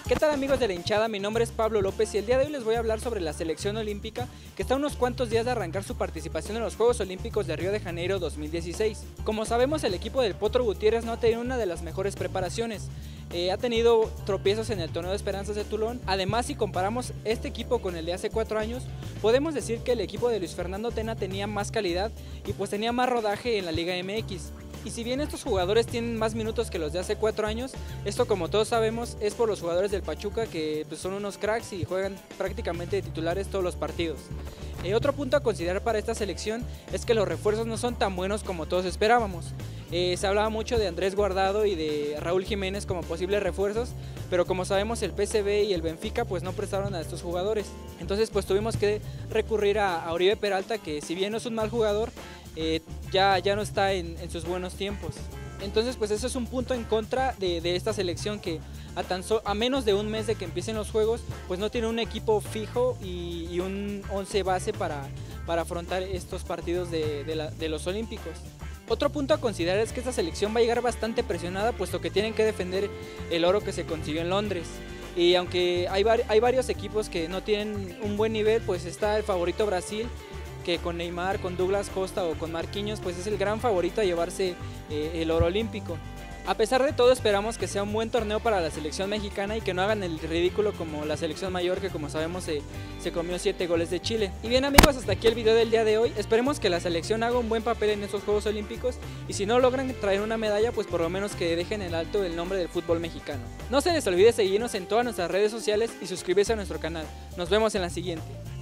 ¿Qué tal amigos de la hinchada? Mi nombre es Pablo López y el día de hoy les voy a hablar sobre la selección olímpica que está a unos cuantos días de arrancar su participación en los Juegos Olímpicos de Río de Janeiro 2016. Como sabemos, el equipo del Potro Gutiérrez no ha tenido una de las mejores preparaciones. Ha tenido tropiezos en el Torneo de Esperanzas de Tulón. Además, si comparamos este equipo con el de hace 4 años, podemos decir que el equipo de Luis Fernando Tena tenía más calidad y pues tenía más rodaje en la Liga MX. Y si bien estos jugadores tienen más minutos que los de hace 4 años, esto, como todos sabemos, es por los jugadores del Pachuca, que pues, son unos cracks y juegan prácticamente de titulares todos los partidos. Otro punto a considerar para esta selección es que los refuerzos no son tan buenos como todos esperábamos. Se hablaba mucho de Andrés Guardado y de Raúl Jiménez como posibles refuerzos, pero como sabemos el PSV y el Benfica pues no prestaron a estos jugadores. Entonces pues tuvimos que recurrir a Oribe Peralta, que si bien no es un mal jugador, ya no está en sus buenos tiempos. Entonces pues eso es un punto en contra de esta selección, que a menos de un mes de que empiecen los juegos pues no tiene un equipo fijo y un 11 base para afrontar estos partidos de los Olímpicos. Otro punto a considerar es que esta selección va a llegar bastante presionada, puesto que tienen que defender el oro que se consiguió en Londres. Y aunque hay varios equipos que no tienen un buen nivel, pues está el favorito Brasil, que con Neymar, con Douglas Costa o con Marquinhos pues es el gran favorito a llevarse el oro olímpico. A pesar de todo, esperamos que sea un buen torneo para la selección mexicana y que no hagan el ridículo como la selección mayor, que como sabemos se comió 7 goles de Chile. Y bien amigos, hasta aquí el video del día de hoy. Esperemos que la selección haga un buen papel en estos Juegos Olímpicos, y si no logran traer una medalla, pues por lo menos que dejen en alto el nombre del fútbol mexicano. No se les olvide seguirnos en todas nuestras redes sociales y suscribirse a nuestro canal. Nos vemos en la siguiente.